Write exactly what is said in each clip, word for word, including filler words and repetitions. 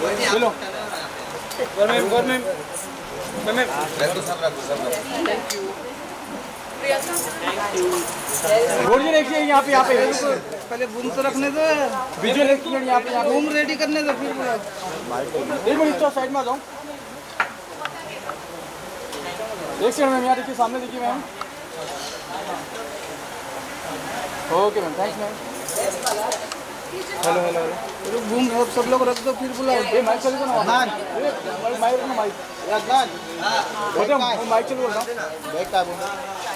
चलो government government government thank you road देखिए यहाँ पे यहाँ पे पहले बूम तो रखने दो, विजुअल एक्सपीरियंस यहाँ पे यहाँ बूम रेडी करने दो फिर बोला। एक मिनट तो साइड में आ जाऊँ। एक सेकंड मैम, यहाँ देखिए सामने देखिए ma'am. Okay ma'am, thanks ma'am. Hello hello hello boom सब सब लोग रख दो फिर बुलाओ। ये माइक चलेगा ना? माइक माइक ना माइक बेटा माइक चल बोल रहा हूँ। बैठ का बूम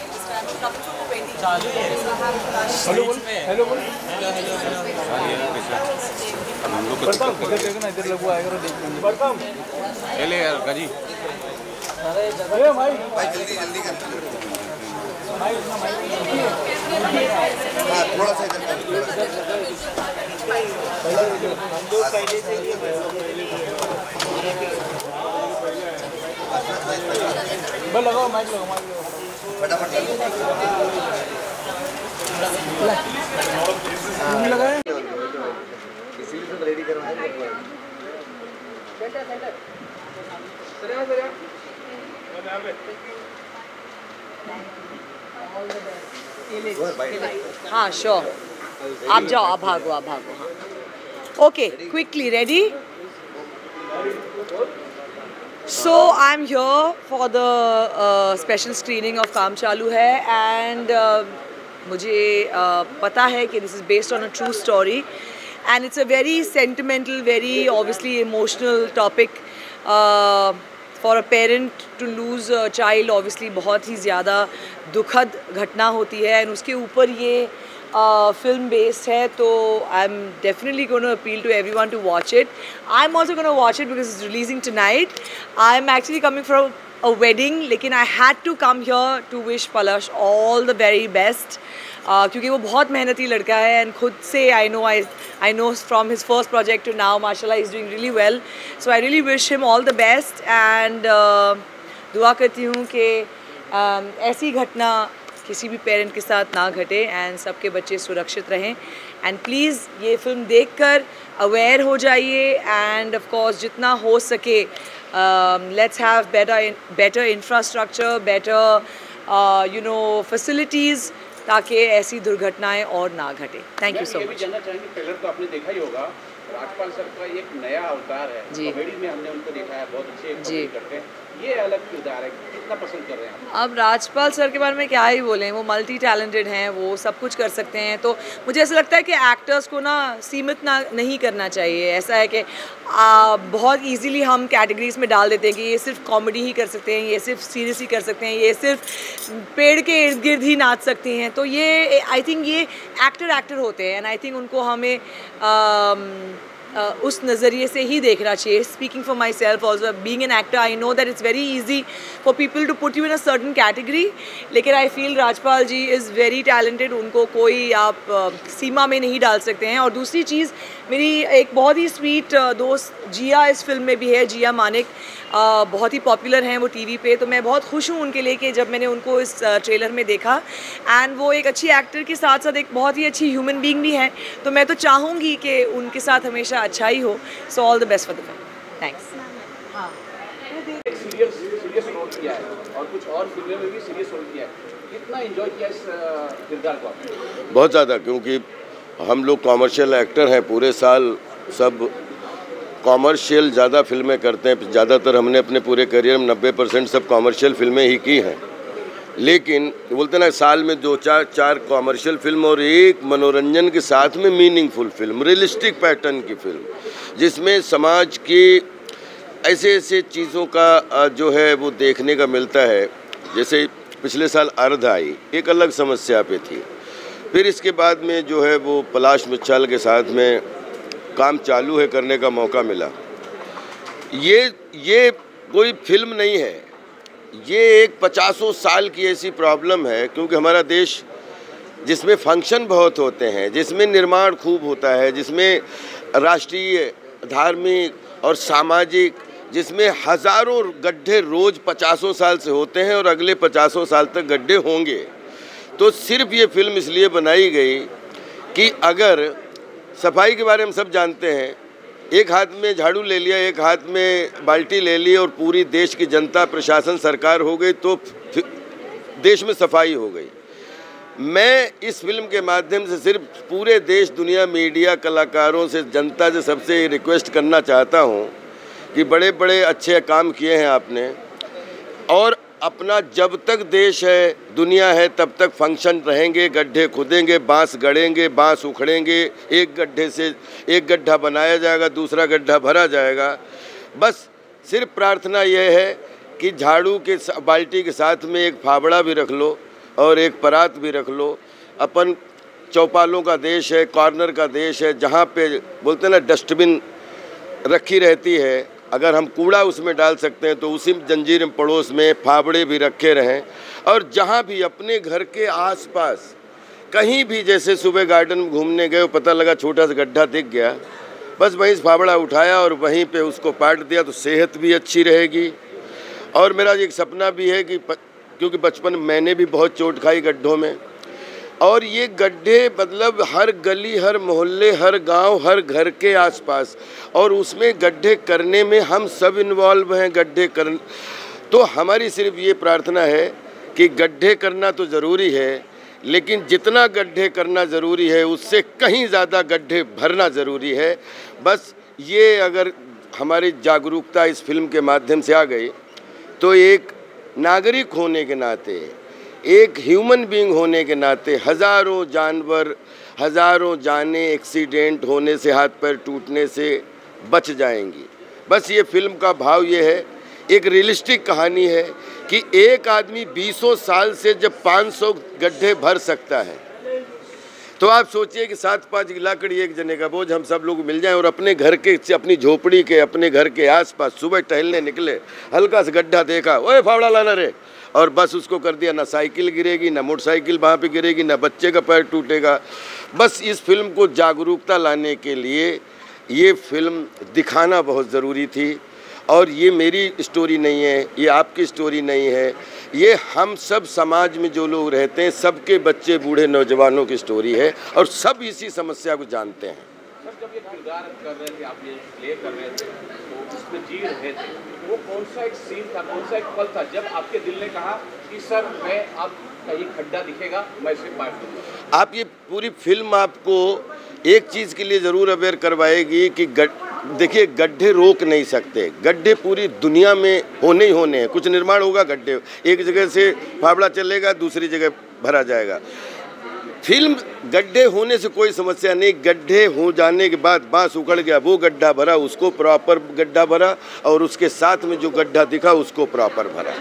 हेलो बोल हेलो बोल बढ़ता हूँ इधर देखो ना, इधर लगू आएगा तो देख लेंगे। बढ़ता हूँ चले यार काजी। अरे भाई जल्दी जल्दी कर माइक ना माइक हाँ थोड़ा सा इधर कर। बस लगाओ माइक लगाओ माइक लगाओ फटाफट लगाए रेडी करवाएं। हाँ श्योर, आप जाओ, आप भागो, आप भागो। हाँ okay, quickly ready. So I'm here for the uh, special screening of काम चालू है and uh, मुझे uh, पता है कि this is based on a true story and it's a very sentimental, very obviously emotional topic. Uh, for a parent to lose a child obviously बहुत ही ज़्यादा दुखद घटना होती है and उसके ऊपर ये Uh, film based है, तो I'm definitely going to appeal to everyone to watch it. I'm also going to watch it because it's releasing tonight. I'm actually coming from a wedding, लेकिन I had to come here to wish Palash all the very best. uh, क्योंकि वो बहुत मेहनती लड़का है and खुद से I know I I know from his first project to now, mashallah, he's doing really well. So I really wish him all the best and uh, दुआ करती हूँ कि uh, ऐसी घटना किसी भी पेरेंट के साथ ना घटे एंड सबके बच्चे सुरक्षित रहें एंड प्लीज़ ये फिल्म देखकर अवेयर हो जाइए एंड ऑफ कोर्स जितना हो सके let's have better better infrastructure, better you know facilities ताकि ऐसी दुर्घटनाएं और ना घटे। Thank you so much. जानना चाहेंगे, ट्रेलर तो आपने देखा ही होगा, राजपाल सर का एक नया अवतार है जी, कॉमेडी में हमने उनको देखा है, बहुत अच्छे कॉमेडी करते हैं, ये अलग किरदार है, कितना पसंद कर रहे हैं आप? अब राजपाल सर के बारे में क्या ही बोलें, वो मल्टी टैलेंटेड हैं, वो सब कुछ कर सकते हैं। तो मुझे ऐसा लगता है कि एक्टर्स को ना सीमित ना नहीं करना चाहिए। ऐसा है कि आ, बहुत इजीली हम कैटेगरीज में डाल देते हैं कि ये सिर्फ कॉमेडी ही कर सकते हैं, ये सिर्फ सीरियस ही कर सकते हैं, ये सिर्फ पेड़ के इर्द गिर्द ही नाच सकती हैं। तो ये आई थिंक ये एक्टर एक्टर होते हैं एंड आई थिंक उनको हमें आ, Uh, उस नज़रिए से ही देखना चाहिए। Speaking for myself also, being an actor I know that it's very easy for people to put you in a certain category, लेकिन I feel Rajpal ji is very talented, उनको कोई आप uh, सीमा में नहीं डाल सकते हैं। और दूसरी चीज़, मेरी एक बहुत ही स्वीट uh, दोस्त जिया इस फिल्म में भी है, जिया मानिक, uh, बहुत ही पॉपुलर हैं वो टीवी पे, तो मैं बहुत खुश हूँ उनके लिए कि जब मैंने उनको इस ट्रेलर uh, में देखा एंड वो एक अच्छी एक्टर के साथ साथ एक बहुत ही अच्छी ह्यूमन बीइंग भी हैं, तो मैं तो चाहूँगी कि उनके साथ हमेशा अच्छा ही हो। So all the best for the film. Thanks. हाँ एक सीरियस सीरियस रोल किया है और कुछ और फिल्मों में भी सीरियस रोल किया है, कितना एंजॉय किया इस किरदार को आपने? बहुत ज़्यादा, क्योंकि हम लोग कॉमर्शियल एक्टर हैं, पूरे साल सब कॉमर्शियल ज़्यादा फिल्में करते हैं। ज़्यादातर हमने अपने पूरे करियर में नब्बे परसेंट सब कॉमर्शियल फिल्में ही की हैं, लेकिन बोलते ना साल में दो चार चार कॉमर्शियल फिल्म और एक मनोरंजन के साथ में मीनिंगफुल फिल्म, रियलिस्टिक पैटर्न की फिल्म, जिसमें समाज की ऐसे ऐसे चीज़ों का जो है वो देखने का मिलता है। जैसे पिछले साल अर्ध आई, एक अलग समस्या पे थी, फिर इसके बाद में जो है वो पलाश मिच्छाल के साथ में काम चालू है करने का मौका मिला। ये ये कोई फिल्म नहीं है, ये एक पचासों साल की ऐसी प्रॉब्लम है, क्योंकि हमारा देश जिसमें फंक्शन बहुत होते हैं, जिसमें निर्माण खूब होता है, जिसमें राष्ट्रीय, धार्मिक और सामाजिक, जिसमें हज़ारों गड्ढे रोज़ पचासों साल से होते हैं और अगले पचासों साल तक गड्ढे होंगे, तो सिर्फ ये फिल्म इसलिए बनाई गई कि अगर सफाई के बारे में सब जानते हैं, एक हाथ में झाड़ू ले लिया, एक हाथ में बाल्टी ले ली और पूरी देश की जनता, प्रशासन, सरकार हो गई तो देश में सफाई हो गई। मैं इस फिल्म के माध्यम से सिर्फ पूरे देश, दुनिया, मीडिया, कलाकारों से, जनता से सबसे रिक्वेस्ट करना चाहता हूं कि बड़े बड़े अच्छे काम किए हैं आपने, और अपना जब तक देश है, दुनिया है, तब तक फंक्शन रहेंगे, गड्ढे खुदेंगे, बांस गड़ेंगे, बांस उखड़ेंगे, एक गड्ढे से एक गड्ढा बनाया जाएगा, दूसरा गड्ढा भरा जाएगा। बस सिर्फ प्रार्थना यह है कि झाड़ू के बाल्टी के साथ में एक फावड़ा भी रख लो और एक परात भी रख लो। अपन चौपालों का देश है, कॉर्नर का देश है, जहाँ पे बोलते हैं ना डस्टबिन रखी रहती है, अगर हम कूड़ा उसमें डाल सकते हैं तो उसी जंजीर में पड़ोस में फावड़े भी रखे रहें। और जहाँ भी अपने घर के आसपास कहीं भी, जैसे सुबह गार्डन में घूमने गए, पता लगा छोटा सा गड्ढा दिख गया, बस वहीं से फावड़ा उठाया और वहीं पे उसको पाट दिया, तो सेहत भी अच्छी रहेगी। और मेरा एक सपना भी है कि क्योंकि बचपन मैंने भी बहुत चोट खाई गड्ढों में, और ये गड्ढे मतलब हर गली, हर मोहल्ले, हर गांव, हर घर के आसपास, और उसमें गड्ढे करने में हम सब इन्वॉल्व हैं। गड्ढे कर तो हमारी सिर्फ ये प्रार्थना है कि गड्ढे करना तो ज़रूरी है, लेकिन जितना गड्ढे करना ज़रूरी है उससे कहीं ज़्यादा गड्ढे भरना ज़रूरी है। बस ये अगर हमारी जागरूकता इस फिल्म के माध्यम से आ गई तो एक नागरिक होने के नाते, एक ह्यूमन बीइंग होने के नाते, हज़ारों जानवर, हज़ारों जानें एक्सीडेंट होने से, हाथ पैर टूटने से बच जाएंगी। बस ये फिल्म का भाव ये है, एक रियलिस्टिक कहानी है कि एक आदमी बीसों साल से जब पाँच सौ गड्ढे भर सकता है, तो आप सोचिए कि सात पाँच लाकड़ी एक जने का बोझ हम सब लोग मिल जाएं और अपने घर के, अपनी झोपड़ी के, अपने घर के आसपास सुबह टहलने निकले, हल्का सा गड्ढा देखा, ओए फावड़ा लाना रे, और बस उसको कर दिया। ना साइकिल गिरेगी, ना मोटरसाइकिल वहाँ पे गिरेगी, ना बच्चे का पैर टूटेगा। बस इस फिल्म को जागरूकता लाने के लिए ये फिल्म दिखाना बहुत ज़रूरी थी। और ये मेरी स्टोरी नहीं है, ये आपकी स्टोरी नहीं है, ये हम सब समाज में जो लोग रहते हैं, सबके बच्चे, बूढ़े, नौजवानों की स्टोरी है, और सब इसी समस्या को जानते हैं। सर, जब ये किरदार कर रहे थे, आप ये प्ले कर रहे थे, तो उसमें जी रहे थे, वो कौन सा एक सीन था, कौन सा एक पल था जब आपके दिल ने कहा कि सर मैं अब कहीं खड्डा दिखेगा मैं इसे पार करूँगा? आप ये पूरी फिल्म आपको एक चीज़ के लिए ज़रूर अवेयर करवाएगी कि देखिए, गड्ढे रोक नहीं सकते, गड्ढे पूरी दुनिया में होने ही होने हैं। कुछ निर्माण होगा, गड्ढे एक जगह से फावड़ा चलेगा, दूसरी जगह भरा जाएगा। फिल्म गड्ढे होने से कोई समस्या नहीं, गड्ढे हो जाने के बाद बांस उखड़ गया, वो गड्ढा भरा, उसको प्रॉपर गड्ढा भरा, और उसके साथ में जो गड्ढा दिखा उसको प्रॉपर भरा।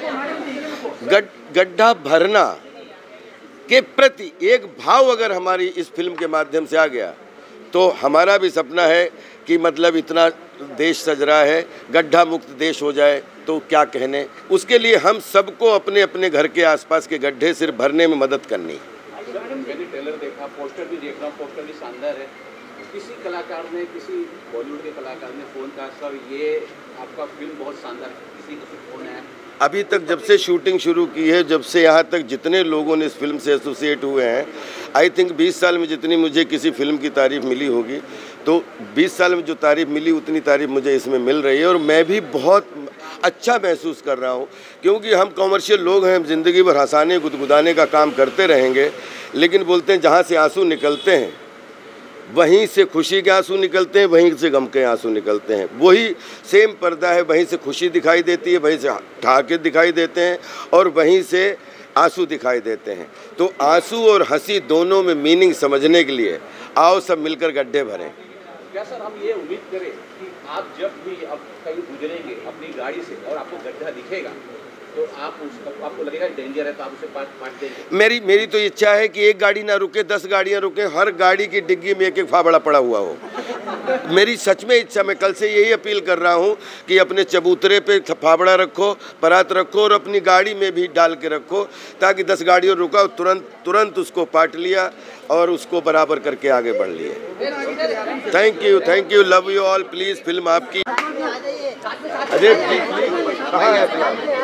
गड्ढा भरना के प्रति एक भाव अगर हमारी इस फिल्म के माध्यम से आ गया तो हमारा भी सपना है कि मतलब इतना देश सज रहा है, गड्ढा मुक्त देश हो जाए तो क्या कहने। उसके लिए हम सबको अपने अपने घर के आसपास के गड्ढे सिर्फ भरने में मदद करनी। मैंने ट्रेलर देखा, पोस्टर भी देख रहा हूँ, पोस्टर भी शानदार है। किसी कलाकार ने, किसी बॉलीवुड के कलाकार ने फ़ोन कहा सर ये आपका फिल्म बहुत शानदार है, किसी को फ़ोन है? अभी तक जब से शूटिंग शुरू की है, जब से यहाँ तक जितने लोगों ने इस फिल्म से एसोसिएट हुए हैं, आई थिंक बीस साल में जितनी मुझे किसी फिल्म की तारीफ़ मिली होगी, तो बीस साल में जो तारीफ़ मिली उतनी तारीफ़ मुझे इसमें मिल रही है। और मैं भी बहुत अच्छा महसूस कर रहा हूँ, क्योंकि हम कॉमर्शियल लोग हैं, हम ज़िंदगी भर हंसाने गुदगुदाने का काम करते रहेंगे, लेकिन बोलते हैं जहाँ से आंसू निकलते हैं वहीं से खुशी के आंसू निकलते हैं, वहीं से गम के आंसू निकलते हैं। वही सेम पर्दा है, वहीं से खुशी दिखाई देती है, वहीं से ठहाके दिखाई देते हैं, और वहीं से आंसू दिखाई देते हैं। तो आंसू और हंसी दोनों में मीनिंग समझने के लिए आओ सब मिलकर गड्ढे भरें। क्या सर हम ये उम्मीद करें कि आप जब भी अब कहीं गुजरेंगे अपनी गाड़ी से और आपको गड्ढा दिखेगा तो आप उसको, आपको लगेगा डेंजर है तो आप उसे पाट पाट देंगे? मेरी मेरी तो इच्छा है कि एक गाड़ी ना रुके, दस गाड़ियां रुके, हर गाड़ी की डिग्गी में एक एक फावड़ा पड़ा हुआ हो। मेरी सच में इच्छा, मैं कल से यही अपील कर रहा हूं कि अपने चबूतरे पे फावड़ा रखो, परात रखो, और अपनी गाड़ी में भी डाल के रखो, ताकि दस गाड़ियों रुका तुरंत तुरंत उसको पाट लिया और उसको बराबर करके आगे बढ़ लिए। Thank you, thank you, love you all. Please film आपकी। अजय जी कहाँ है?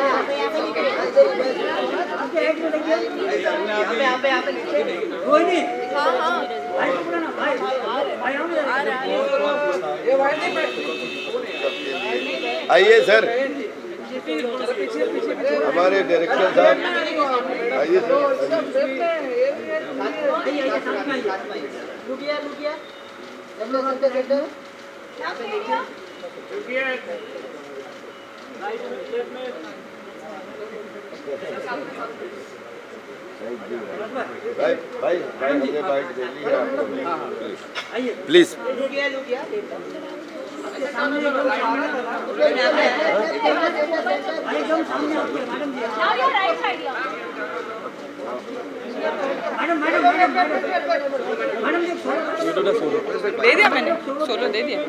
कोई नहीं। हाँ हाँ। आइए सर, हमारे डायरेक्टर साहब आइए सर। भाई भाई भाई हमने बाइक दे दी है आपको, प्लीज। दे दिया मैंने, सोलो दे दिया।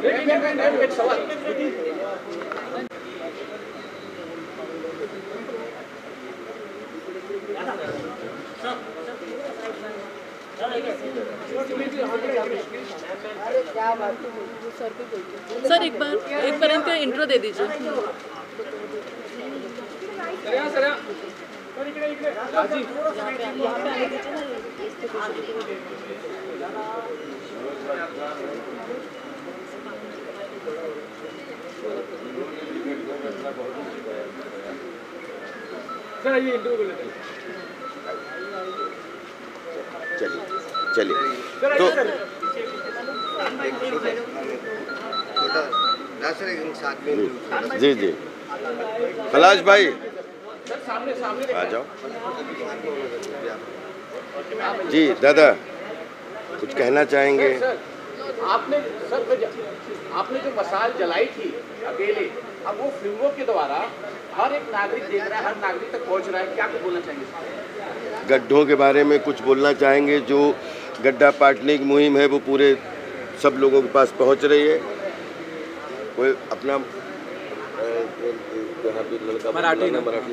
सर एक बार एक बार इनका इंट्रो दे दीजिए। चलिए चलिए तो जी जी पलाश भाई आ जाओ। जी दादा कुछ कहना चाहेंगे? सर आपने सर आपने जो मसाल जलाई थी अकेले, अब वो फिल्मों के द्वारा हर एक नागरिक देख रहा है, हर नागरिक तक पहुंच रहा है, क्या कुछ बोलना चाहेंगे? गड्ढों के बारे में कुछ बोलना चाहेंगे? जो गड्ढा पाटने की मुहिम है वो पूरे सब लोगों के पास पहुंच रही है। कोई अपना यहाँ पे लड़का मराठी ना मराठी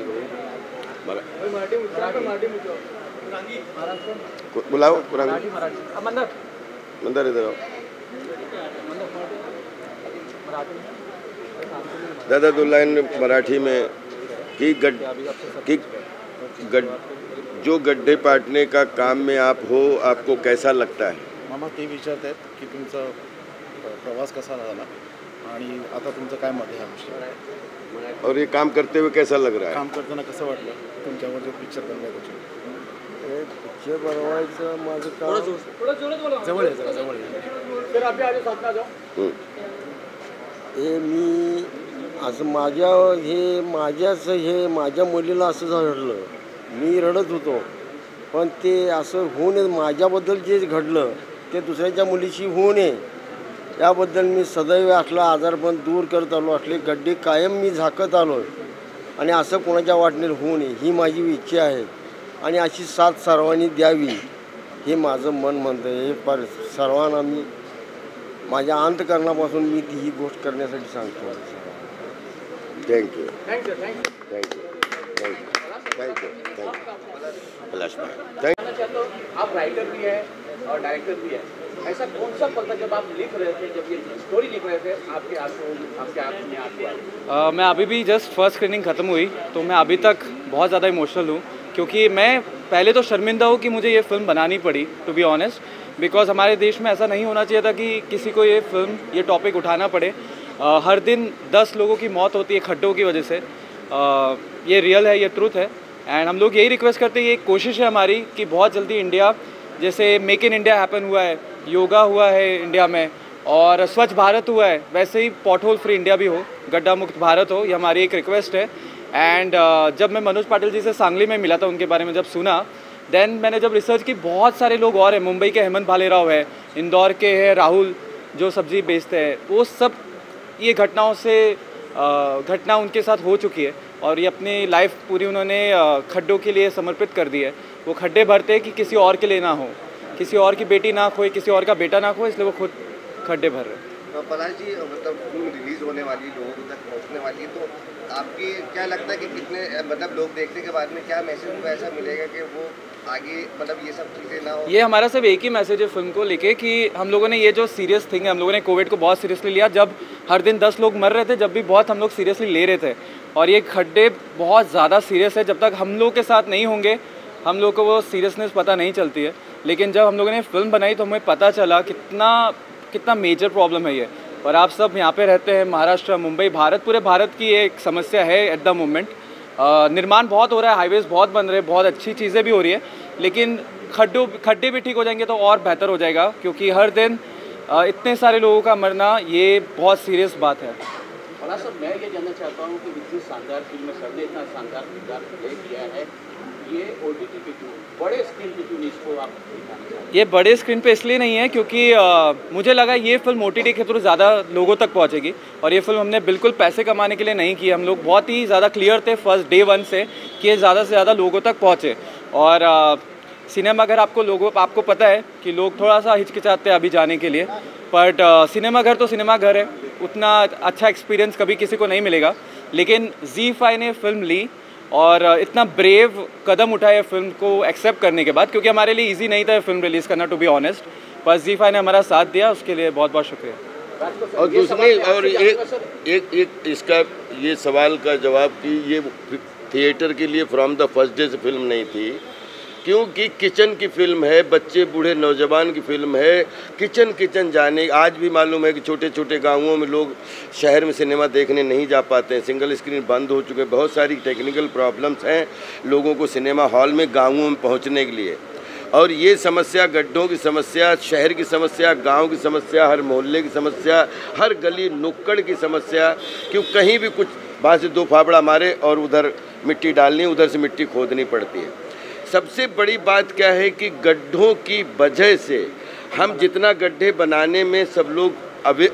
बुलाओ मंदर इधर आओ। दादा दो लाइन मराठी में कि गड कि गड जो गड्ढे पाटने का काम में आप हो, आपको कैसा लगता है? मामा ते विचारतात की तुमचा प्रवास कसा झाला आणि आता तुमचं काय मत आहे ह्या विषयावर? और ये काम करते हुए कैसा लग रहा है? काम करताना कसं वाटलं तुमच्यावर जो पिक्चर बनवायचं? पिक्चर बनवायचं माझं काम जवळ आहे, जरा जवळ आहे। हे मी असं माझ्या हे माझ्याच हे माझ्या मुलीला असं घडलं, मी रडत होतो, पण ते असं होऊ नये, माझ्याबद्दल जे घडलं ते दुसऱ्याच्या मुलीशी होऊ नये याबद्दल मी सदैव असला आजारपण दूर करत आलो, असले गड्डे कायम मी झाकत आलो आणि असं कोणाच्या वाटणीत होऊ नये ही माझी इच्छा आहे आणि अशी साथ सर्वांनी द्यावी हे माझं मन म्हणतं। हे पर सर्वांना मी माझ्या अंतकरणापासून मी ती ही गोष्ट करण्यासाठी सांगतो। Thank you thank you thank you thank you thank you thank you thank you Palash भाई थैंक चाहता हूँ, आप राइटर भी हैं और डायरेक्टर भी हैं, ऐसा कौन सा पल था जब आप लिख रहे थे, जब ये स्टोरी लिख रहे थे, आपके आंसू आपके आंख में आंसू आए? मैं अभी भी जस्ट फर्स्ट स्क्रीनिंग ख़त्म हुई तो मैं अभी तक बहुत ज़्यादा इमोशनल हूँ, क्योंकि मैं पहले तो शर्मिंदा हूँ कि मुझे ये फ़िल्म बनानी पड़ी, टू बी ऑनेस्ट, बिकॉज हमारे देश में ऐसा नहीं होना चाहिए था कि किसी को ये फिल्म ये टॉपिक उठाना पड़े। uh, हर दिन दस लोगों की मौत होती है खड्डों की वजह से। uh, ये रियल है, ये ट्रूथ है, एंड हम लोग यही रिक्वेस्ट करते हैं, ये कोशिश है हमारी कि बहुत जल्दी इंडिया, जैसे मेक इन इंडिया हैपन हुआ है, योगा हुआ है इंडिया में, और स्वच्छ भारत हुआ है, वैसे ही पॉट होल फ्री इंडिया भी हो, गड्ढा मुक्त भारत हो, ये हमारी एक रिक्वेस्ट है। एंड uh, जब मैं मनोज पाटिल जी से सांगली में मिला था, उनके बारे में जब सुना, देन मैंने जब रिसर्च की, बहुत सारे लोग और हैं, मुंबई के हेमंत भालेराव है, इंदौर के हैं राहुल जो सब्जी बेचते हैं, वो सब ये घटनाओं से घटना उनके साथ हो चुकी है और ये अपनी लाइफ पूरी उन्होंने खड्डों के लिए समर्पित कर दी है। वो खड्डे भरते हैं कि किसी और के लिए ना हो, किसी और की बेटी ना खोए, किसी और का बेटा ना खोए, इसलिए वो खुद खड्डे भर रहे हैं। पलाश जी, मतलब फिल्म रिलीज होने वाली, लोगों तक पहुंचने वाली, तो आपकी क्या लगता है कि कितने मतलब लोग देखने के बाद में क्या मैसेज उनको ऐसा मिलेगा कि वो आगे मतलब ये सब चीज़ें ना हो? ये हमारा सिर्फ एक ही मैसेज है फिल्म को लेके कि हम लोगों ने ये जो सीरियस थिंग है, हम लोगों ने कोविड को बहुत सीरियसली लिया। जब हर दिन दस लोग मर रहे थे, जब भी बहुत हम लोग सीरियसली ले रहे थे, और ये खड्डे बहुत ज़्यादा सीरियस है। जब तक हम लोग के साथ नहीं होंगे, हम लोग को वो सीरियसनेस पता नहीं चलती है। लेकिन जब हम लोगों ने फिल्म बनाई तो हमें पता चला कितना कितना मेजर प्रॉब्लम है ये। और आप सब यहाँ पे रहते हैं, महाराष्ट्र, मुंबई, भारत, पूरे भारत की एक समस्या है एट द मोमेंट। निर्माण बहुत हो रहा है, हाईवेज बहुत बन रहे हैं, बहुत अच्छी चीज़ें भी हो रही है, लेकिन खड्डों खड्डे भी ठीक हो जाएंगे तो और बेहतर हो जाएगा, क्योंकि हर दिन uh, इतने सारे लोगों का मरना ये बहुत सीरियस बात है। भला सर, मैं ये जानना चाहता हूँ कि इतनी शानदार फिल्म में सर ने इतना शानदार किरदार प्ले किया है, ये ओटीटी पे क्यों, बड़े स्क्रीन पे क्यों इसको आप दिखाना चाहते हैं? ये बड़े स्क्रीन पे इसलिए नहीं है क्योंकि आ, मुझे लगा ये फिल्म ओटीटी के थ्रू ज़्यादा लोगों तक पहुंचेगी, और ये फिल्म हमने बिल्कुल पैसे कमाने के लिए नहीं की। हम लोग बहुत ही ज़्यादा क्लियर थे फर्स्ट डे वन से कि ये ज़्यादा से ज़्यादा लोगों तक पहुँचे। और आ, सिनेमाघर आपको लोगों आपको पता है कि लोग थोड़ा सा हिचकिचाते हैं अभी जाने के लिए, बट सिनेमाघर तो सिनेमाघर है, उतना अच्छा एक्सपीरियंस कभी किसी को नहीं मिलेगा। लेकिन ज़ी फाइव ने फिल्म ली और इतना ब्रेव कदम उठाया फिल्म को एक्सेप्ट करने के बाद, क्योंकि हमारे लिए इजी नहीं था फिल्म रिलीज़ करना, टू बी ऑनेस्ट। बस ज़ी फाइव ने हमारा साथ दिया, उसके लिए बहुत बहुत शुक्रिया। और दूसरी और एक एक एक इसका ये सवाल का जवाब कि ये थिएटर के लिए फ्रॉम द फर्स्ट डे से फिल्म नहीं थी, क्योंकि किचन की फिल्म है, बच्चे बूढ़े नौजवान की फिल्म है। किचन किचन जाने, आज भी मालूम है कि छोटे छोटे गांवों में लोग शहर में सिनेमा देखने नहीं जा पाते हैं, सिंगल स्क्रीन बंद हो चुके हैं, बहुत सारी टेक्निकल प्रॉब्लम्स हैं लोगों को सिनेमा हॉल में गांवों में पहुंचने के लिए। और ये समस्या, गड्ढों की समस्या, शहर की समस्या, गांव की समस्या, हर मोहल्ले की समस्या, हर गली नुक्कड़ की समस्या, क्यों कहीं भी कुछ वहाँ से दो फाफड़ा मारे और उधर मिट्टी डालनी, उधर से मिट्टी खोदनी पड़ती है। सबसे बड़ी बात क्या है कि गड्ढों की वजह से हम जितना गड्ढे बनाने में सब लोग अवे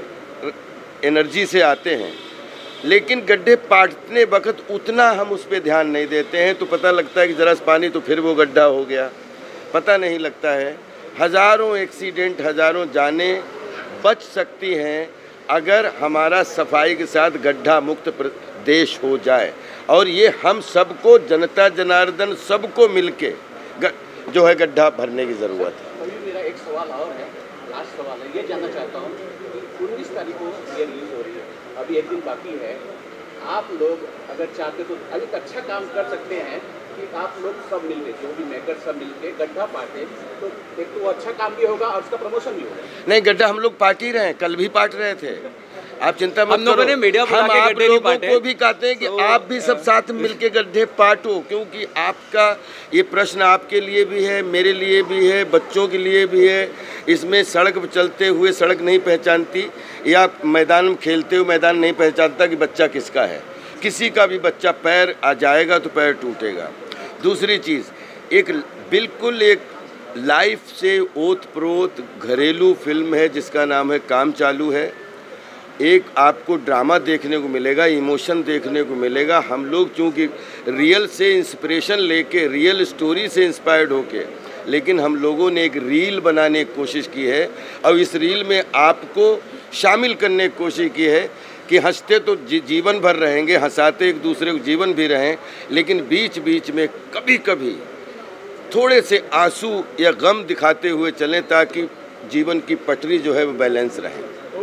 एनर्जी से आते हैं, लेकिन गड्ढे पाटने वक्त उतना हम उस पर ध्यान नहीं देते हैं, तो पता लगता है कि ज़रा सा पानी तो फिर वो गड्ढा हो गया, पता नहीं लगता है। हज़ारों एक्सीडेंट, हज़ारों जानें बच सकती हैं अगर हमारा सफाई के साथ गड्ढा मुक्त देश हो जाए। और ये हम सबको, जनता जनार्दन सबको मिलके जो है गड्ढा भरने की ज़रूरत है। अभी मेरा एक सवाल और है, लास्ट सवाल है, ये जानना चाहता हूँ कि उन्नीस तारीख को ये रिलीज हो रही है, अभी एक दिन बाकी है, आप लोग अगर चाहते तो अभी अच्छा काम कर सकते हैं कि आप लोग सब मिलके, जो भी मेकर सब मिलके गड्ढा पाटे, तो एक तो वो अच्छा काम भी होगा और उसका प्रमोशन भी होगा। नहीं, गड्ढा हम लोग पाट ही रहे हैं, कल भी पाट रहे थे, आप चिंता मत करो। ने मीडिया हम आप लोगों को भी कहते हैं कि आप भी सब साथ मिलके गड्ढे पाटो, क्योंकि आपका ये प्रश्न आपके लिए भी है, मेरे लिए भी है, बच्चों के लिए भी है। इसमें सड़क पर चलते हुए सड़क नहीं पहचानती, या मैदान में खेलते हुए मैदान नहीं पहचानता कि बच्चा किसका है। किसी का भी बच्चा पैर आ जाएगा तो पैर टूटेगा। दूसरी चीज़, एक बिल्कुल एक लाइफ से ओत प्रोत घरेलू फिल्म है जिसका नाम है काम चालू है। एक आपको ड्रामा देखने को मिलेगा, इमोशन देखने को मिलेगा। हम लोग चूँकि रियल से इंस्पिरेशन लेके, रियल स्टोरी से इंस्पायर्ड होके, लेकिन हम लोगों ने एक रील बनाने की कोशिश की है, और इस रील में आपको शामिल करने की कोशिश की है कि हंसते तो जी, जीवन भर रहेंगे, हंसाते एक दूसरे को जीवन भी रहें, लेकिन बीच बीच में कभी कभी थोड़े से आंसू या गम दिखाते हुए चलें, ताकि जीवन की पटरी जो है वो बैलेंस रहे।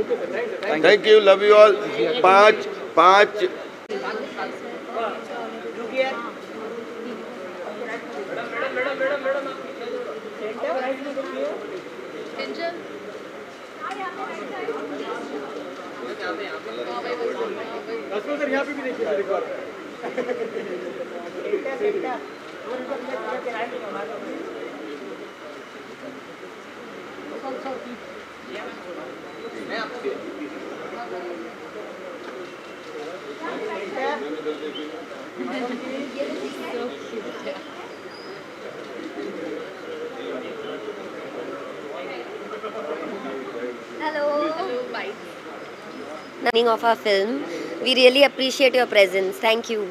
Thank you, love you all. पाँच पाँच सर यहाँ पे भी देखिए सर एक बार। Hello. Hello. Bye. Running of our film, we really appreciate your presence. Thank you.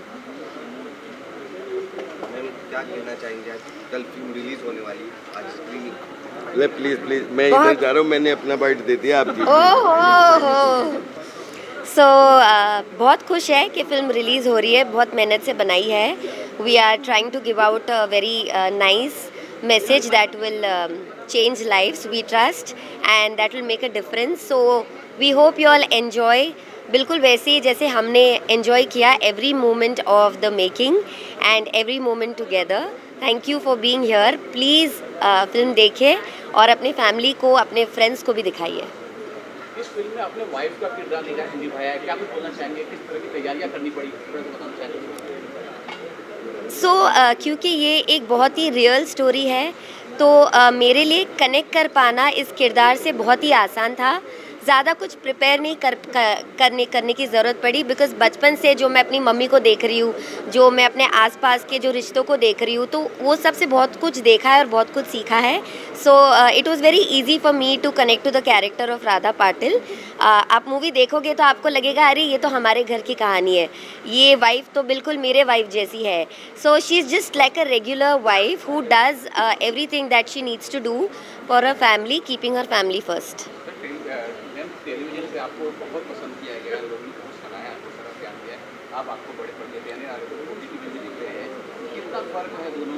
Ma'am क्या कहना चाहेंगे, आज कल फिल्म रिलीज होने वाली, आज स्क्रीनिंग। ले प्लीज प्लीज, मैं इधर जा रहा हूँ, मैंने अपना बाइट दे दिया, आप जी। ओह हो हो। सो बहुत खुश है कि फिल्म रिलीज़ हो रही है, बहुत मेहनत से बनाई है। We are trying to give out a very nice message that will um, change lives, we trust, and that will make a difference. So we hope you all enjoy, बिल्कुल वैसे ही जैसे हमने enjoy किया every moment of the making and every moment together. Thank you for being here. Please uh, film देखें और अपने family को, अपने फ्रेंड्स को भी दिखाइए। इस फिल्म में अपने वाइफ का किरदार निभाया है, क्या कुछ बोलना चाहेंगे, किस तरह की तैयारियां करनी पड़ी, थोड़ा सा बताना चाहेंगे? सो so, uh, क्योंकि ये एक बहुत ही रियल स्टोरी है तो uh, मेरे लिए कनेक्ट कर पाना इस किरदार से बहुत ही आसान था। ज़्यादा कुछ प्रिपेयर नहीं कर, कर करने करने की ज़रूरत पड़ी, बिकॉज़ बचपन से जो मैं अपनी मम्मी को देख रही हूँ, जो मैं अपने आसपास के जो रिश्तों को देख रही हूँ, तो वो सबसे बहुत कुछ देखा है और बहुत कुछ सीखा है। So it was very easy for me to connect to the character of Radha Patil. आप मूवी देखोगे तो आपको लगेगा अरे ये तो हमारे घर की कहानी है, ये वाइफ तो बिल्कुल मेरे वाइफ जैसी है। So she is just like a regular wife who does everything that she needs to do for a family, keeping her family first. Television से आपको बहुत पसंद किया गया, लोगों ने बहुत सुनाया, आपको सारा प्यार दिया है, आप आपको बड़े पर्दे पे आने वाले लोग ओटीटी में दिख रहे हैं, कितना फर्क है दोनों?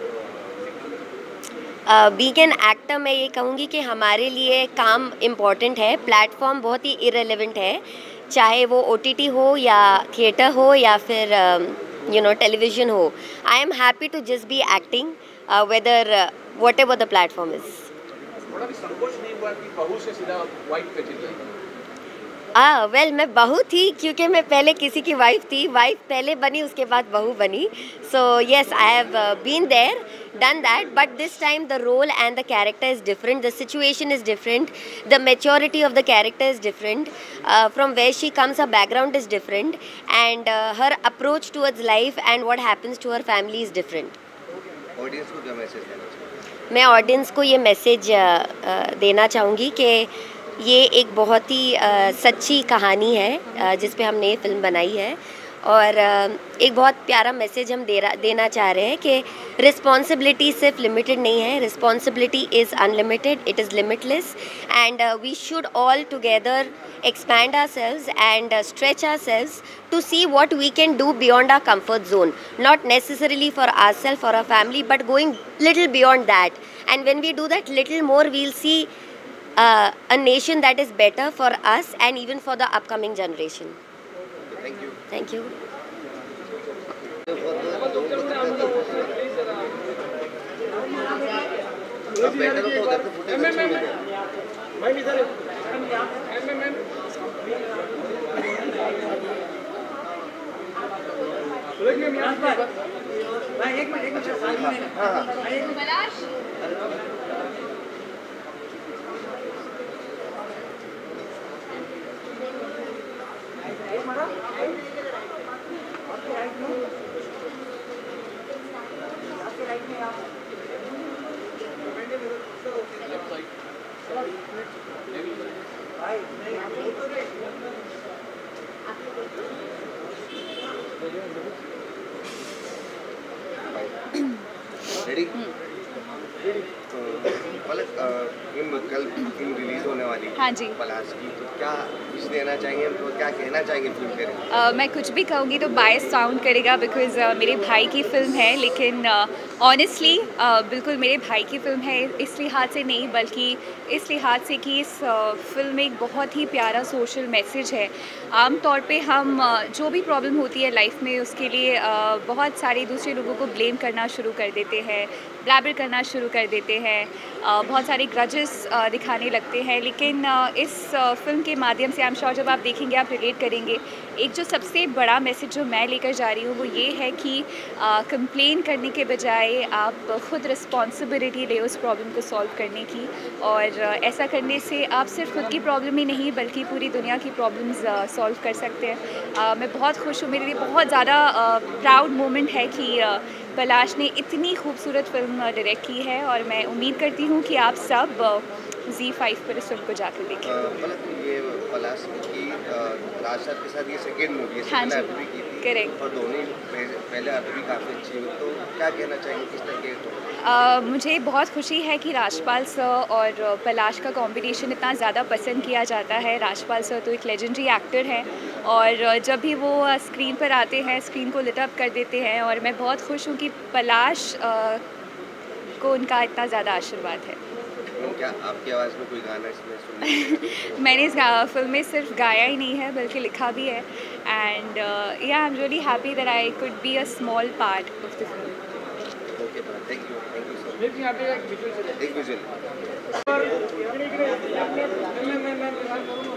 बीइंग एन एक्टर मैं ये कहूँगी कि हमारे लिए काम इम्पॉर्टेंट है, प्लेटफॉर्म बहुत ही इरेलेवेंट है, चाहे वो ओटीटी हो या थिएटर हो या फिर यू नो टेलीविजन हो। I am happy to just be acting whether whatever the platform is. थोड़ा भी संकोच नहीं हुआ कि बहू से सीधा वाइफ पे चली गई? आ वेल मैं बहू थी क्योंकि मैं पहले किसी की वाइफ थी, वाइफ पहले बनी उसके बाद बहू बनी। So yes I have been there, done that, but this time the role and the character is different, the situation is different, the maturity of the character is different, from where she comes her background is different and her approach towards life and what happens to her family is different. Audience को क्या message देना चाहिए? मैं audience को ये message देना चाहूँगी कि ये एक बहुत ही सच्ची कहानी है जिस पे हमने ये फिल्म बनाई है, और एक बहुत प्यारा मैसेज हम दे देना चाह रहे हैं कि रिस्पॉन्सिबिलिटी सिर्फ लिमिटेड नहीं है, responsibility is unlimited, it is limitless, and we should all together expand ourselves and uh, stretch ourselves to see what we can do beyond our comfort zone, not necessarily for ourselves or our family, but going little beyond that. And when we do that little more, we'll see uh, a nation that is better for us and even for the upcoming generation. Thank you. Thank you. अब better तो उधर से footage अच्छी मिलेगी। Ready? Palak, film कल film release होने वाली है। हाँ जी। पलाश की, तो क्या कुछ देना चाहेंगे, तो क्या कहना चाहेंगे फिल्म के लिए? uh, मैं कुछ भी कहूँगी तो बायस साउंड करेगा, बिकॉज़ uh, मेरे भाई की फ़िल्म है, लेकिन ऑनेस्टली uh, uh, बिल्कुल मेरे भाई की फ़िल्म है, इस लिहाज से नहीं बल्कि इस लिहाज से कि इस uh, फिल्म में एक बहुत ही प्यारा सोशल मैसेज है। आम तौर पे हम uh, जो भी प्रॉब्लम होती है लाइफ में उसके लिए uh, बहुत सारे दूसरे लोगों को ब्लेम करना शुरू कर देते हैं, ब्लैबर करना शुरू कर देते हैं, uh, बहुत सारे ग्रजेस uh, दिखाने लगते हैं, लेकिन uh, इस uh, फिल्म के माध्यम से आई एम श्योर जब आप देखेंगे आप रिलेट करेंगे। एक जो सबसे बड़ा मैसेज जो मैं लेकर जा रही हूँ वो ये है कि कंप्लेन uh, करने के बजाय आप खुद रिस्पॉन्सिबिलिटी ले उस प्रॉब्लम को सॉल्व करने की, और uh, ऐसा करने से आप सिर्फ खुद की प्रॉब्लम ही नहीं बल्कि पूरी दुनिया की प्रॉब्लम्स सॉल्व uh, कर सकते हैं। uh, मैं बहुत खुश हूँ, मेरे लिए बहुत ज़्यादा प्राउड uh, मोमेंट है कि uh, पलाश ने इतनी खूबसूरत फिल्म डायरेक्ट की है, और मैं उम्मीद करती हूँ कि आप सब ज़ी फाइव पर इस फिल्म को जाकर देखें। मतलब ये पलाश की राज सर के साथ ये सेकेंड मूवी है, हाँ सेकेंड भी की थी, करेक्ट, और दोनों पहले आर्ट भी काफ़ी अच्छी हुई, तो क्या कहना चाहेंगे किस तरह के? Uh, मुझे बहुत खुशी है कि राजपाल सर और पलाश का कॉम्बिनेशन इतना ज़्यादा पसंद किया जाता है। राजपाल सर तो एक लेजेंडरी एक्टर हैं, और जब भी वो स्क्रीन पर आते हैं स्क्रीन को लिट अप कर देते हैं, और मैं बहुत खुश हूँ कि पलाश uh, को उनका इतना ज़्यादा आशीर्वाद है। क्या आपकी आवाज़ में कोई गाना इसमें सुनने? मैंने इस फिल्म में सिर्फ गाया ही नहीं है बल्कि लिखा भी है, and yeah I am really happy that I could be a small part of the film. Okay, thank you, thank you so much. एक विजुअल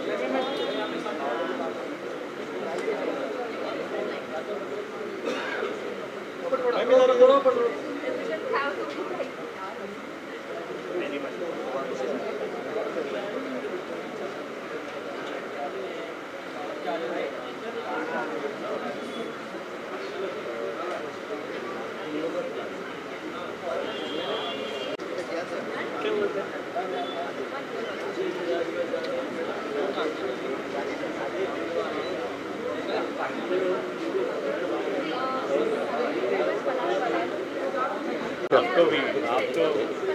आपको भी आपको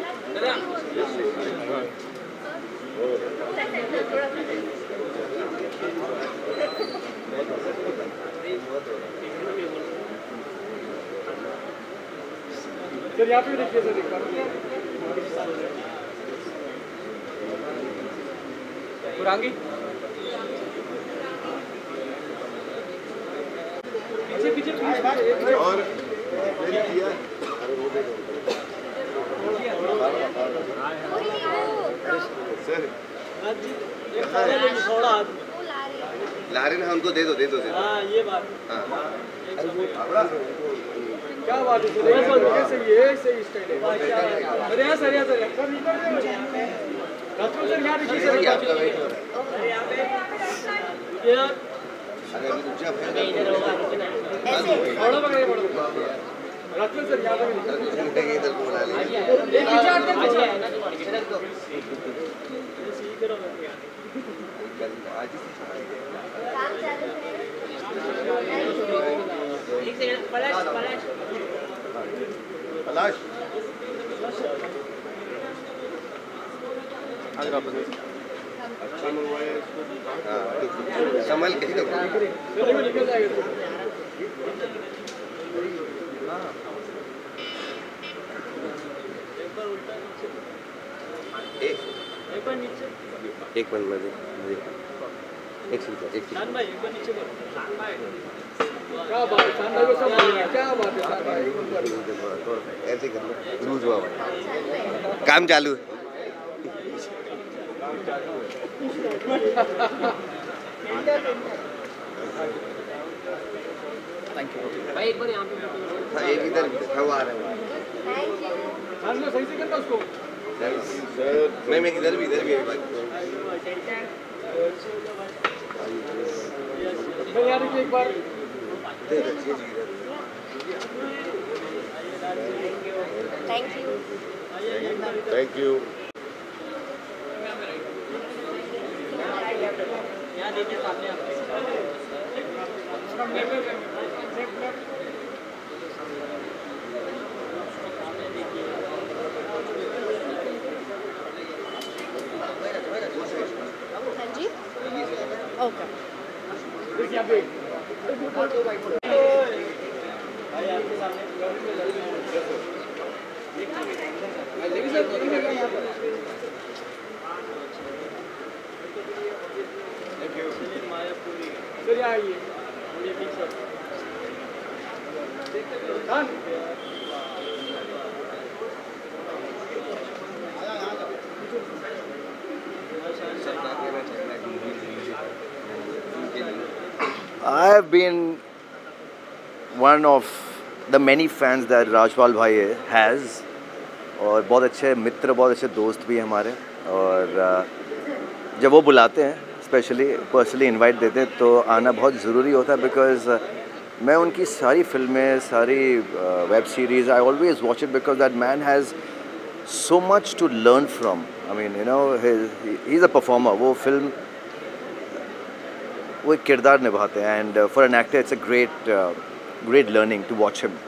सर यहाँ पे देखिए सर एक बार पुरांगी पीछे पीछे पीछे और सर ला रहे ना हमको दे दो दे दो दे दो हाँ ये बात हाँ क्या बात है सर सही है सही स्टाइल है अरे यार सर यार सर राजपूत सर यहाँ देखिए सर यहाँ पे यार अरे अभी रुक जा थोड़ा पकड़िए थोड़ा राजपूत सर यहाँ पे इधर को बुला ले एक पीछे हटके पीछे आज एक सेकंड पलाश पलाश पलाश आज वापस अच्छा मंगवाया हाँ संभल के निकल जाएगा एक एक बार नीचे एक मिनट में एक सेकंड एक शान भाई एक बार नीचे क्या बात है शान भाई को सब बोल रहे हैं क्या बात है शान भाई ऐसे कर लो लूज हुआ भाई काम चालू है थैंक यू भाई एक बार यहाँ पे हाँ एक इधर हाँ वो आ रहा है शान भाई सही से करना उसको सर मैं मैं इधर भी इधर भी मैं यार एक बार थैंक यू थैंक यू यहाँ देखिए सामने हाँ जी ओके सर यहाँ आइए हाँ I have been one of the many fans that Rajpal भाई has और बहुत अच्छे मित्र बहुत अच्छे दोस्त भी हैं हमारे और जब वो बुलाते हैं स्पेशली पर्सनली इनवाइट देते हैं तो आना बहुत ज़रूरी होता है बिकॉज मैं उनकी सारी फिल्में सारी web series I always watch it because that man has so much to learn from. I mean, you know, he, he's a performer. वो फिल्म वो एक किरदार निभाते हैं and uh, for an actor it's a great uh, great learning to watch him.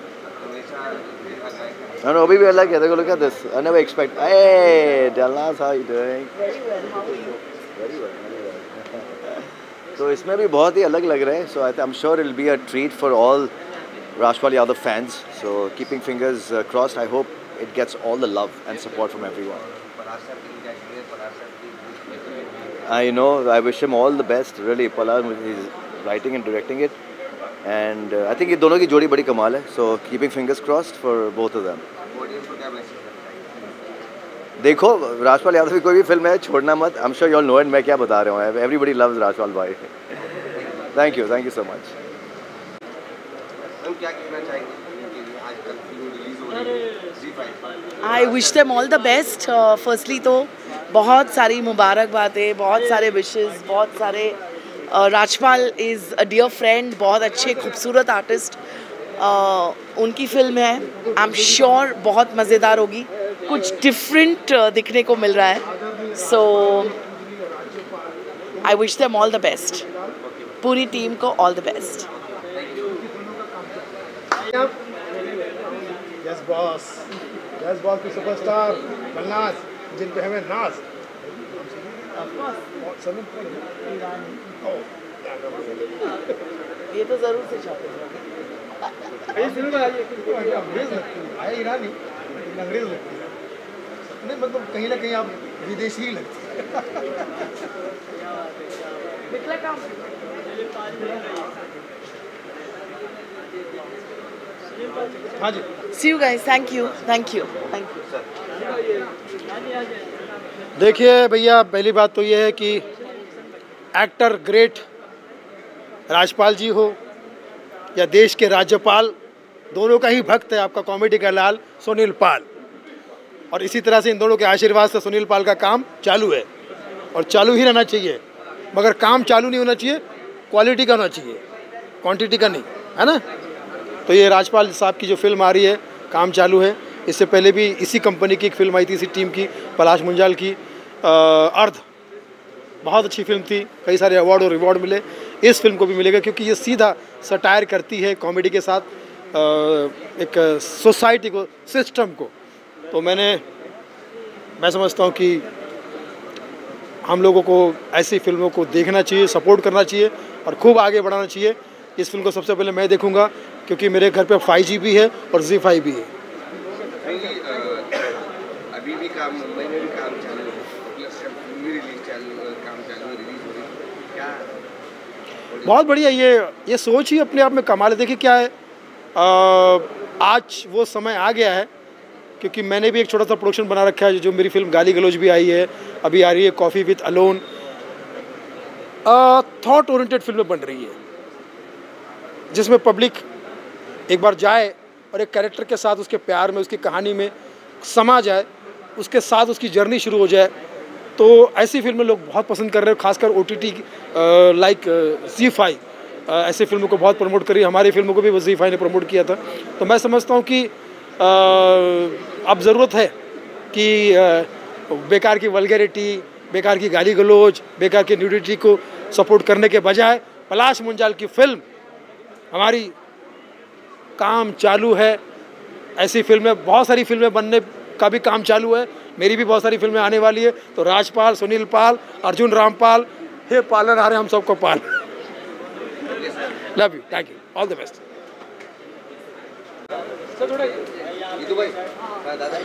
No, no, अभी भी अलग है. देखो, look at this. I never expect. Hey, Dallas, how you doing? Very well. How are you? Very well. Very well. तो इसमें भी बहुत ही अलग लग रहे हैं. So I I'm sure it'll be a treat for all Rajpal Yadav fans. So keeping fingers uh, crossed. I hope it gets all the love and support from everyone. I know. I wish him all the best. Really, Palar, he's writing and directing it, and uh, I think ये दोनों की जोड़ी बड़ी कमाल है. So keeping fingers crossed for both of them. देखो, राजपाल यादव की कोई भी फिल्म है छोड़ना मत. I'm sure you all know it. मैं क्या बता रहा हूँ. Everybody loves राजपाल भाई. Thank you. Thank you so much. हम क्या कहना चाहेंगे? आजकल फिल्म रिलीज हो रही है Zee five. I wish them all the best. Uh, firstly तो बहुत सारी मुबारकबादें, बहुत सारे विशेस, बहुत सारे uh, Rajpal is a dear friend, बहुत अच्छे खूबसूरत आर्टिस्ट. uh, उनकी फिल्म है, आई एम श्योर बहुत मज़ेदार होगी, कुछ डिफरेंट uh, दिखने को मिल रहा है. So I wish them all the best. पूरी टीम को all the best. Yes boss, yes boss की सुपरस्टार बलनाज, जिन पे हमें नाज। ये तो जरूर से छापेंगे। अंग्रेज लगती है, आया ईरानी लेकिन अंग्रेज लगती है। नहीं मतलब कहीं ना कहीं आप विदेशी ही लगती है। हाँ जी। See you guys. Thank you. Thank you. Thank you. देखिए भैया, पहली बात तो ये है कि एक्टर ग्रेट राजपाल जी हो या देश के राज्यपाल, दोनों का ही भक्त है आपका कॉमेडी का लाल सुनील पाल। और इसी तरह से इन दोनों के आशीर्वाद से सुनील पाल का काम चालू है और चालू ही रहना चाहिए। मगर काम चालू नहीं होना चाहिए, क्वालिटी का होना चाहिए, क्वांटिटी का नहीं, है ना। तो ये राजपाल साहब की जो फिल्म आ रही है, काम चालू है। इससे पहले भी इसी कंपनी की एक फिल्म आई थी, इसी टीम की, पलाश मुंजाल की, अर्ध, बहुत अच्छी फिल्म थी, कई सारे अवार्ड और रिवॉर्ड मिले। इस फिल्म को भी मिलेगा क्योंकि ये सीधा सटायर करती है कॉमेडी के साथ एक सोसाइटी को, सिस्टम को। तो मैंने मैं समझता हूँ कि हम लोगों को ऐसी फिल्मों को देखना चाहिए, सपोर्ट करना चाहिए और खूब आगे बढ़ाना चाहिए। इस फिल्म को सबसे पहले मैं देखूंगा क्योंकि मेरे घर पे फाइव जी भी है और जी फाइव भी है। अभी भी काम, मुंबई में भी काम चालू है, फिल्म रिलीज चालू, काम चालू है, रिलीज हो रही है, क्या बहुत बढ़िया। ये ये सोच ही अपने आप में कमाल है। देखिए क्या है, आ, आज वो समय आ गया है क्योंकि मैंने भी एक छोटा सा प्रोडक्शन बना रखा है, जो मेरी फिल्म गाली गलौज भी आई है, अभी आ रही है coffee with alone. Thought oriented फिल्में बन रही है जिसमें पब्लिक एक बार जाए और एक कैरेक्टर के साथ उसके प्यार में, उसकी कहानी में समा जाए, उसके साथ उसकी जर्नी शुरू हो जाए। तो ऐसी फिल्में लोग बहुत पसंद कर रहे हैं, खासकर O T T like Zee five ऐसी फिल्मों को बहुत प्रमोट करी। हमारी फिल्मों को भी जी फाइव ने प्रमोट किया था। तो मैं समझता हूँ कि आ, अब ज़रूरत है कि आ, बेकार की वल्गैरिटी, बेकार की गाली गलौज, बेकार की न्यूडिटी को सपोर्ट करने के बजाय पलाश मुंजाल की फिल्म हमारी काम चालू है। ऐसी फिल्में, बहुत सारी फिल्में बनने का भी काम चालू है, मेरी भी बहुत सारी फिल्में आने वाली है। तो राजपाल, सुनील पाल, अर्जुन रामपाल, हे पालन हारे हम सबको पाल। Love you, thank you, all the best. Yadu भाई, दादा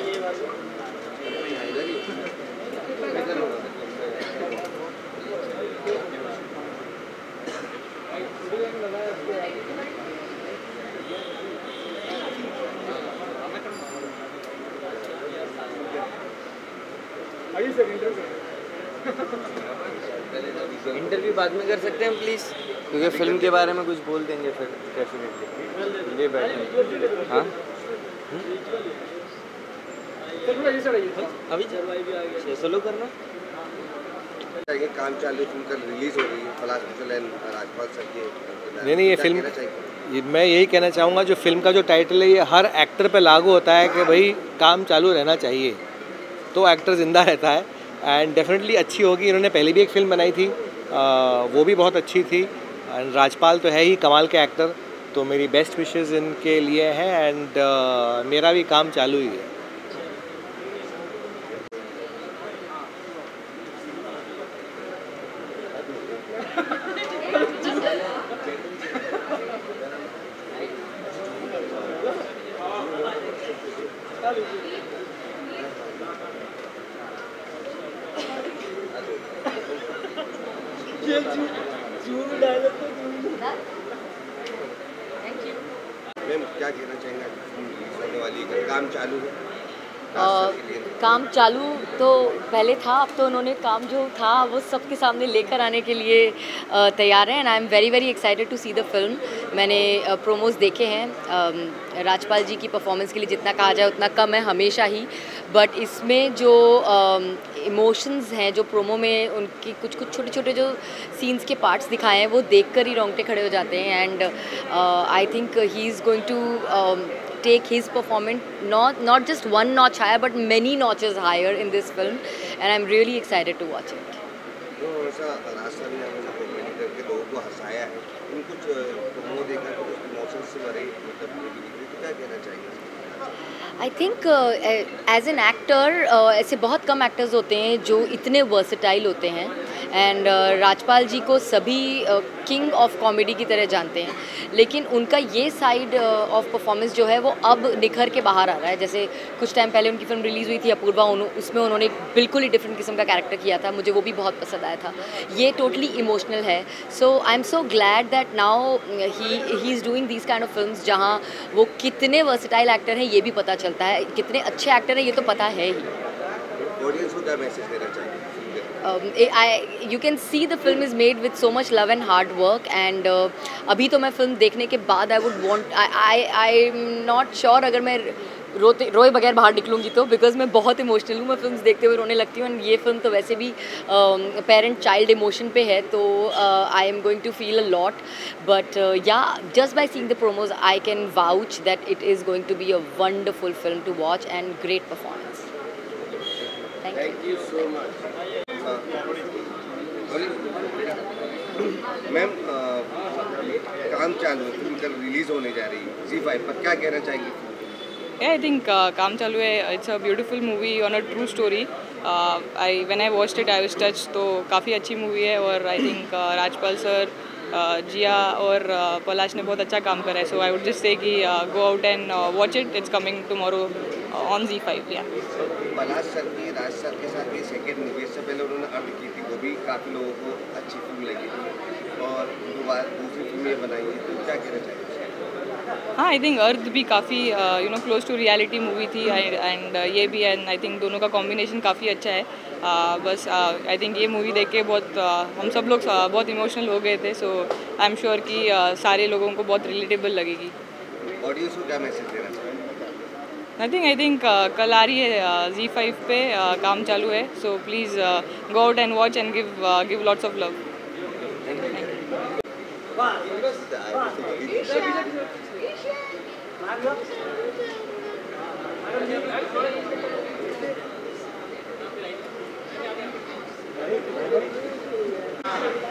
इंटरव्यू बाद में कर सकते हैं प्लीज़, क्योंकि फिल्म के बारे में कुछ बोल देंगे फिर डेफिनेटली। ये बैठे हाँ अभी सोलो करना काम चालू, फिल्म कल रिलीज हो रही है, पलाश मुंजाल एंड राजपाल सर के। नहीं नहीं ये फिल्म, ये मैं यही कहना चाहूँगा, जो फिल्म का जो टाइटल है ये हर एक्टर पे लागू होता है कि भाई काम चालू रहना चाहिए, तो एक्टर ज़िंदा रहता है। एंड डेफिनेटली अच्छी होगी। इन्होंने पहले भी एक फ़िल्म बनाई थी, आ, वो भी बहुत अच्छी थी। एंड राजपाल तो है ही कमाल के एक्टर, तो मेरी बेस्ट विशेज़ इनके लिए हैं। एंड मेरा भी काम चालू ही है। मैम क्या कहना चाहेंगे, होने वाली है, काम चालू है? आ, काम चालू तो पहले था, अब तो उन्होंने काम जो था वो सबके सामने लेकर आने के लिए आ, तैयार हैं। And I am very very excited to see the film. मैंने प्रोमोज देखे हैं, आ, राजपाल जी की परफॉर्मेंस के लिए जितना कहा जाए उतना कम है हमेशा ही, बट इसमें जो इमोशंस हैं, जो प्रोमो में उनकी कुछ कुछ छोटे छोटे जो सीन्स के पार्ट्स दिखाए हैं, वो देख कर ही रोंगटे खड़े हो जाते हैं। And I think he is going to take his performance not not just one notch higher but many notches higher in this film, and I'm really excited to watch it. जो ऐसा राजस्थान ने हमें कॉमेडी करके लोगों को हंसाया है, इन कुछ promo देखा तो कुछ इमोशंस से भरे मतलब मूवी दिख रही, तो क्या कहना चाहिए? I think as an actor ऐसे बहुत कम एक्टर्स होते हैं जो इतने वर्सेटाइल होते हैं एंड uh, राजपाल जी को सभी किंग ऑफ कॉमेडी की तरह जानते हैं, लेकिन उनका ये साइड ऑफ परफॉर्मेंस जो है वो अब निखर के बाहर आ रहा है। जैसे कुछ टाइम पहले उनकी फिल्म रिलीज़ हुई थी अपूर्वा, उसमें उन्होंने बिल्कुल ही डिफरेंट किस्म का कैरेक्टर किया था, मुझे वो भी बहुत पसंद आया था। ये टोटली इमोशनल है, so I am so glad that now he he is doing these kind of films जहाँ वो कितने वर्सेटाइल एक्टर हैं ये भी पता चलता है, कितने अच्छे एक्टर हैं ये तो पता है ही। ऑडियंस को क्या मैसेज देना चाहिए? Um, I, you can see the film is made with so much love and hard work and uh, अभी तो मैं फिल्म देखने के बाद I would want I I I'm not sure अगर मैं रोते रोए बगैर बाहर निकलूँगी तो, बिकॉज मैं बहुत इमोशनल हूँ, मैं फिल्म देखते हुए रोने लगती हूँ एंड ये फिल्म तो वैसे भी पेरेंट चाइल्ड इमोशन पे है, तो I am going to feel a lot, but yeah just by seeing the promos I can vouch that it is going to be a wonderful film to watch and great performance. Thank you so much. Ma'am, काम चालू है, film कल release होने जा रही है Zee five पर, क्या कहना चाहेंगी? Yeah, I think uh, काम चालू है, it's a beautiful movie on a true story. Uh, I when I watched it I was touched, तो काफ़ी अच्छी मूवी है और I think uh, Rajpal sir, uh, Jiya और uh, पलाश ने बहुत अच्छा काम करा है, so I would just say कि uh, go out and uh, watch it. It's coming tomorrow uh, on Zee five. Yeah. Palash sir की राज सर के साथ ये सेकेंड मूवी, इससे पहले उन्होंने अर्थ की थी, वो भी काफ़ी लोगों को अच्छी फिल्म लगी थी और दोबारा दूसरी फिल्म ये बनाई है, तो क्या कहना चाहिए? हाँ, आई थिंक अर्थ भी काफ़ी you know close to reality movie थी एंड ये भी, एंड आई थिंक दोनों का कॉम्बिनेशन काफ़ी अच्छा है। uh, बस आई uh, थिंक ये मूवी देख के बहुत uh, हम सब लोग uh, बहुत इमोशनल हो गए थे, सो आई एम श्योर कि uh, सारे लोगों को बहुत रिलेटेबल लगेगी। ऑडियंस को क्या मैसेज देना चाहिए? नथिंग, आई थिंक कल आ रही है ज़ी फाइव पे, uh, काम चालू है, so please go out and watch and give give lots of love. Thank you.